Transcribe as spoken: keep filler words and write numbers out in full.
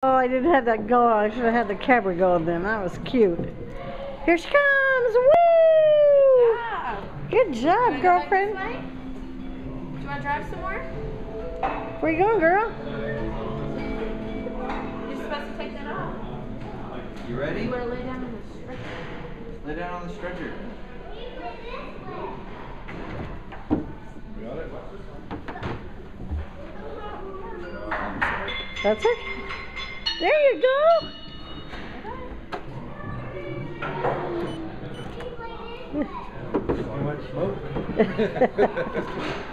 Oh, I didn't have that go. I should have had the camera going then. That was cute. Here she comes. Woo! Good job, Good job, girlfriend. Do you want to drive some more? Where you going, girl? You're supposed to take that off. You ready? You want to lay down on the stretcher. Lay down on the stretcher. Got it? I'm sorry. That's it. There you go. So much smoke.